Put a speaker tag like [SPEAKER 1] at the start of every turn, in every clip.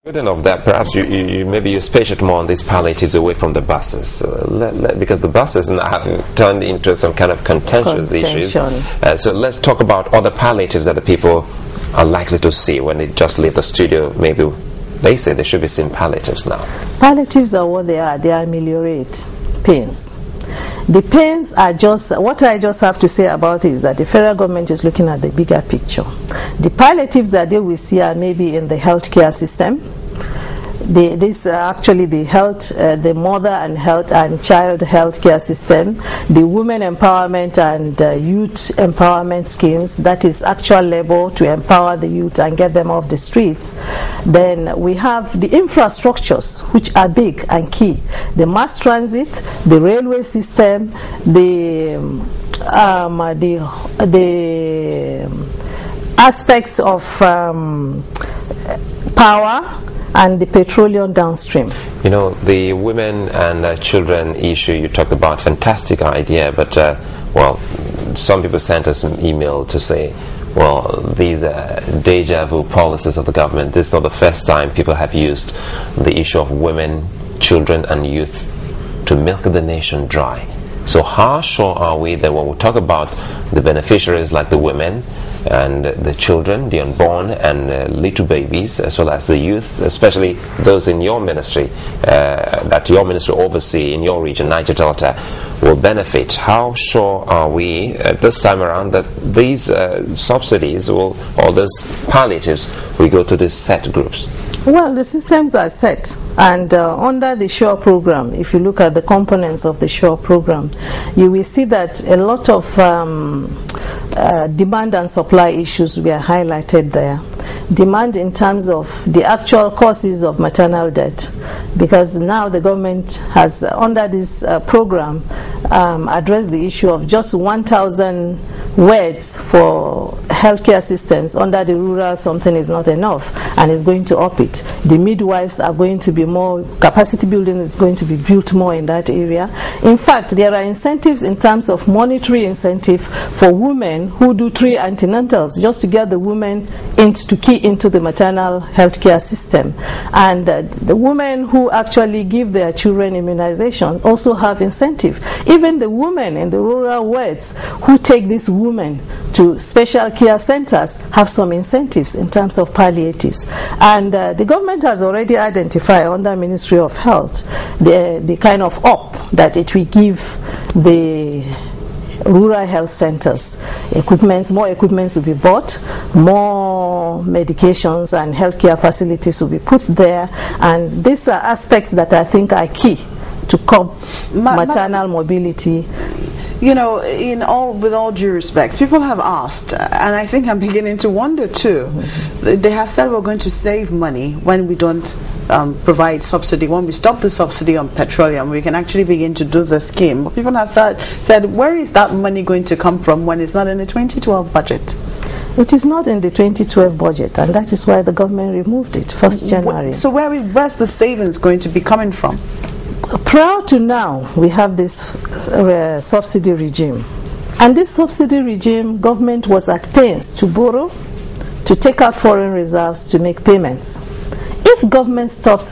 [SPEAKER 1] Of that, perhaps maybe you space it more on these palliatives away from the buses, because the buses now have turned into some kind of contentious issues. So let's talk about other palliatives that the people are likely to see when they just leave the studio. Maybe they say they should be seeing palliatives now.
[SPEAKER 2] Palliatives are what they are. They ameliorate pains. The pains are just, what I just have to say about it is that the federal government is looking at the bigger picture. The palliatives that they will see are maybe in the healthcare system. This actually the mother and health and child healthcare system, the women empowerment and youth empowerment schemes, that is actual labor to empower the youth and get them off the streets. Then we have the infrastructures, which are big and key: the mass transit, the railway system, the aspects of power, and the petroleum downstream.
[SPEAKER 1] You know, the women and children issue you talked about, fantastic idea, but well, some people sent us an email to say, well, these deja vu policies of the government, this is not the first time people have used the issue of women, children and youth to milk the nation dry. So how sure are we that when we talk about the beneficiaries like the women and the children, the unborn and little babies, as well as the youth, especially those in your ministry, that your ministry oversee in your region, Niger Delta, will benefit? How sure are we this time around that these subsidies will, or these palliatives will go to these set groups?
[SPEAKER 2] Well, the systems are set, and under the SURE program, if you look at the components of the SURE program, you will see that a lot of demand and supply issues were highlighted there. Demand in terms of the actual causes of maternal death, because now the government has, under this program, addressed the issue of just 1,000 words for healthcare systems under the rural something is not enough, and is going to up it. The midwives are going to be more, capacity building is going to be built more in that area. In fact, there are incentives in terms of monetary incentive for women who do 3 antenatals, just to get the women to key into the maternal healthcare system. And the women who actually give their children immunization also have incentive. Even the women in the rural wards who take these women to special care centers have some incentives in terms of palliatives. And the government has already identified under Ministry of Health the kind of up that it will give the rural health centers. More equipment will be bought, more medications and healthcare facilities will be put there, and these are aspects that I think are key to curb maternal mobility.
[SPEAKER 3] You know, with all due respect, people have asked, and I think I'm beginning to wonder too. They have said we're going to save money when we don't provide subsidy. When we stop the subsidy on petroleum, we can actually begin to do the scheme. But people have said, where is that money going to come from when it's not in the 2012 budget?
[SPEAKER 2] It is not in the 2012 budget, and that is why the government removed it 1st January.
[SPEAKER 3] So where's the savings going to be coming from?
[SPEAKER 2] Prior to now, we have this subsidy regime. And this subsidy regime, government was at pains to borrow, to take out foreign reserves, to make payments. If government stops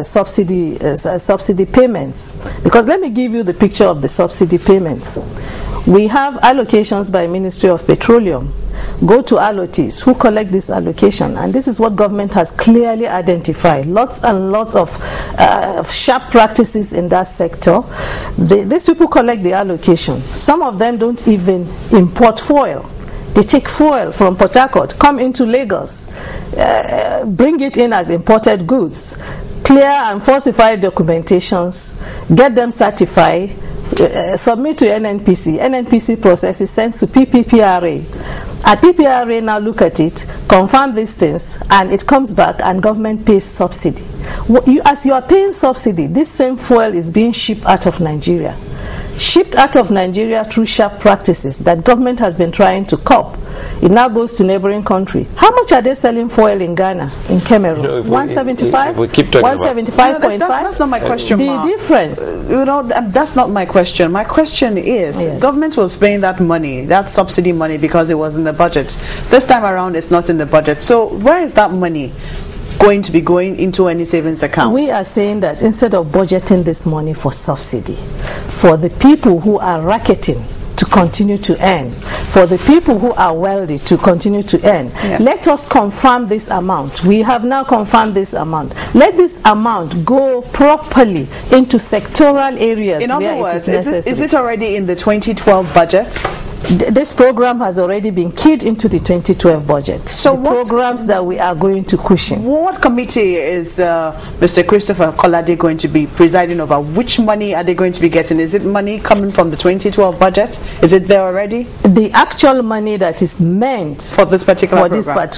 [SPEAKER 2] subsidy payments, because let me give you the picture of the subsidy payments. We have allocations by Ministry of Petroleum. Go to allotees who collect this allocation, and this is what government has clearly identified. Lots and lots of sharp practices in that sector. These people collect the allocation. Some of them don't even import fuel. They take fuel from Port Harcourt, come into Lagos, bring it in as imported goods, clear and falsify documentations, get them certified, submit to NNPC. NNPC processes, sends to PPPRA. At PPRA now look at it, confirm these things, and it comes back and government pays subsidy. As you are paying subsidy, this same fuel is being shipped out of Nigeria. Shipped out of Nigeria through sharp practices that government has been trying to curb. It now goes to neighboring country. How much are they selling fuel in Ghana, in Cameroon? 175?
[SPEAKER 1] We keep talking
[SPEAKER 2] 175.5?
[SPEAKER 3] That's not my question,
[SPEAKER 2] The difference.
[SPEAKER 3] That's not my question. My question is, government was paying that money, that subsidy money, because it was in the budget. This time around, it's not in the budget. So where is that money? going to be going into any savings account?
[SPEAKER 2] We are saying that instead of budgeting this money for subsidy, for the people who are racketing to continue to earn, for the people who are wealthy to continue to earn, let us confirm this amount. We have now confirmed this amount. Let this amount go properly into sectoral areas.
[SPEAKER 3] In
[SPEAKER 2] where
[SPEAKER 3] other words,
[SPEAKER 2] it is necessary.
[SPEAKER 3] is it already in the 2012 budget?
[SPEAKER 2] This program has already been keyed into the 2012 budget. So the programs that we are going to cushion.
[SPEAKER 3] What committee is Mr. Christopher Kolade going to be presiding over? Which money are they going to be getting? Is it money coming from the 2012 budget? Is it there already? The
[SPEAKER 2] actual money that is meant
[SPEAKER 3] for this particular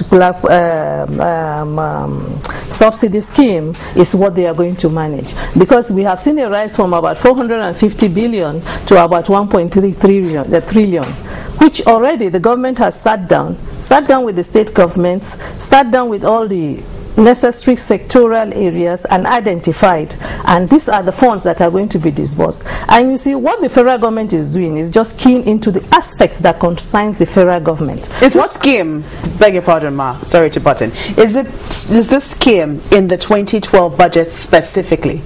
[SPEAKER 2] subsidy scheme is what they are going to manage, because we have seen a rise from about 450 billion to about 1.3 trillion, which already the government has sat down with the state governments, sat down with all the necessary sectoral areas and identified, and these are the funds that are going to be disbursed. And you see, what the federal government is doing is just keying into the aspects that concerns the federal government.
[SPEAKER 3] Is what scheme, beg your pardon ma, sorry to butt in, is this scheme in the 2012 budget specifically?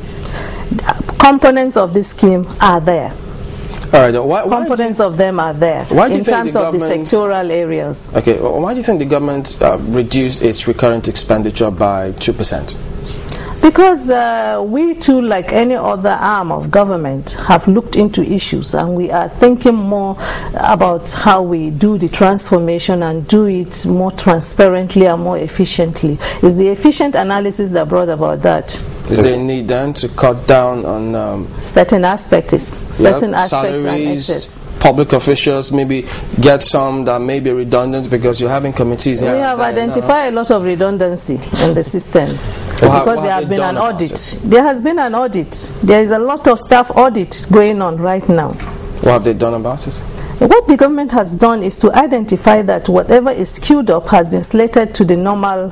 [SPEAKER 2] Components of this scheme are there.
[SPEAKER 4] All right,
[SPEAKER 2] components of them are there in terms of the sectoral areas.
[SPEAKER 4] Okay, well, why do you think the government reduced its recurrent expenditure by 2%?
[SPEAKER 2] Because we too, like any other arm of government, have looked into issues, and we are thinking more about how we do the transformation and do it more transparently and more efficiently. It's the efficient analysis that brought about that.
[SPEAKER 4] Is there a need then to cut down on
[SPEAKER 2] certain aspects,
[SPEAKER 4] salaries,
[SPEAKER 2] and excess?
[SPEAKER 4] Public officials, maybe get some that may be redundant, because you're having committees here.
[SPEAKER 2] We have identified a lot of redundancy in the system because there has been an audit. There has been an audit. There is a lot of staff audit going on right now.
[SPEAKER 4] What have they done about it?
[SPEAKER 2] What the government has done is to identify that whatever is queued up has been slated to the normal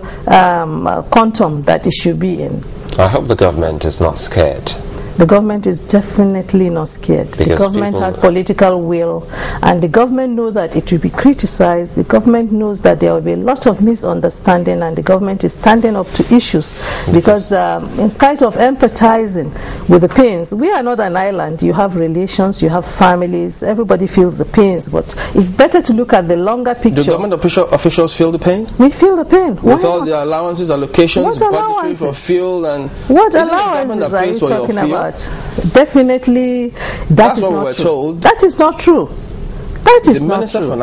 [SPEAKER 2] quantum that it should be in.
[SPEAKER 1] I hope the government is not scared.
[SPEAKER 2] The government is definitely not scared. The government has political will, and the government knows that it will be criticized. The government knows that there will be a lot of misunderstanding, and the government is standing up to issues because in spite of empathizing with the pains, we are not an island. You have relations, you have families, everybody feels the pains, but it's better to look at the longer picture.
[SPEAKER 4] Do government officials feel the pain?
[SPEAKER 2] We feel the pain.
[SPEAKER 4] With all the allowances, allocations, budgetary for fuel, and
[SPEAKER 2] what allowances are you talking about? Definitely, that's what we're told. That is not true. That is not true.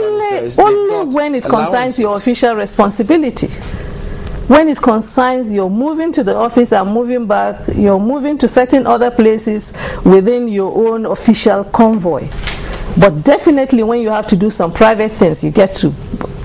[SPEAKER 2] Only when it concerns your official responsibility. When it concerns your moving to the office and moving back, you're moving to certain other places within your own official convoy. But definitely when you have to do some private things, you get to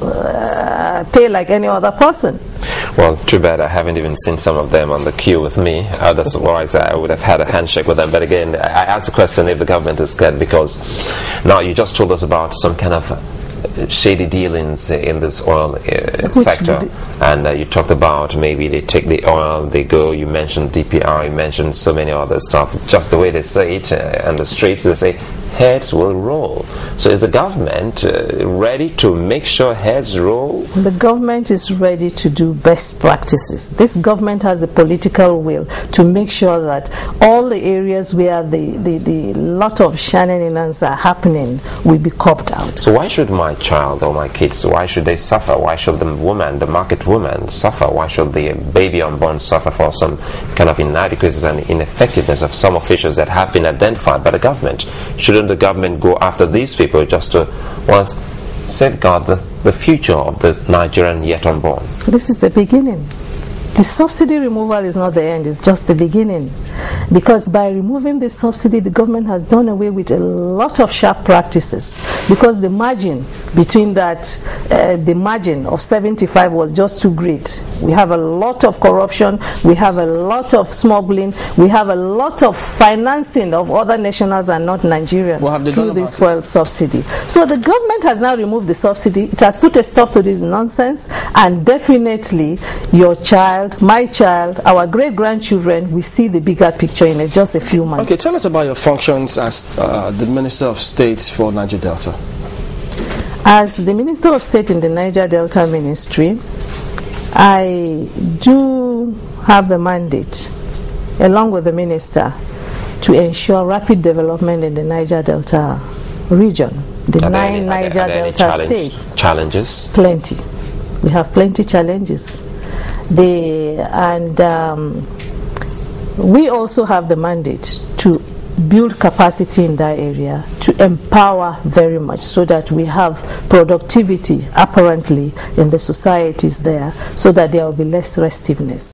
[SPEAKER 2] pay like any other person.
[SPEAKER 1] Well, too bad I haven't even seen some of them on the queue with me. Otherwise, I would have had a handshake with them. But again, I asked the question if the government is scared, because now you just told us about some kind of shady dealings in this oil sector, and you talked about maybe they take the oil, they go, you mentioned DPR, you mentioned so many other stuff. Just the way they say it on the streets, they say heads will roll. So is the government ready to make sure heads roll?
[SPEAKER 2] The government is ready to do best practices. This government has the political will to make sure that all the areas where the lot of shenanigans are happening will be copped out.
[SPEAKER 1] So why should my child or my kids, why should they suffer? Why should the woman, the market woman, suffer? Why should the baby unborn suffer for some kind of inadequacies and ineffectiveness of some officials that have been identified by the government? Shouldn't the government go after these people just to once safeguard the future of the Nigerian yet unborn?
[SPEAKER 2] This is the beginning. The subsidy removal is not the end, it's just the beginning. Because by removing the subsidy, the government has done away with a lot of sharp practices. Because the margin between that, the margin of 75 was just too great. We have a lot of corruption, we have a lot of smuggling, we have a lot of financing of other nationals and not Nigerian through this fuel subsidy. So the government has now removed the subsidy, it has put a stop to this nonsense, and definitely your child, my child, our great-grandchildren, we see the bigger picture in just a few months.
[SPEAKER 4] Okay, tell us about your functions as the Minister of State for Niger Delta. As
[SPEAKER 2] the Minister of State in the Niger Delta Ministry, I do have the mandate, along with the minister, to ensure rapid development in the Niger Delta region. The 9 Niger Delta states.
[SPEAKER 1] Challenges?
[SPEAKER 2] Plenty. We have plenty challenges. We also have the mandate to build capacity in that area, to empower very much, so that we have productivity apparently in the societies there, so that there will be less restiveness.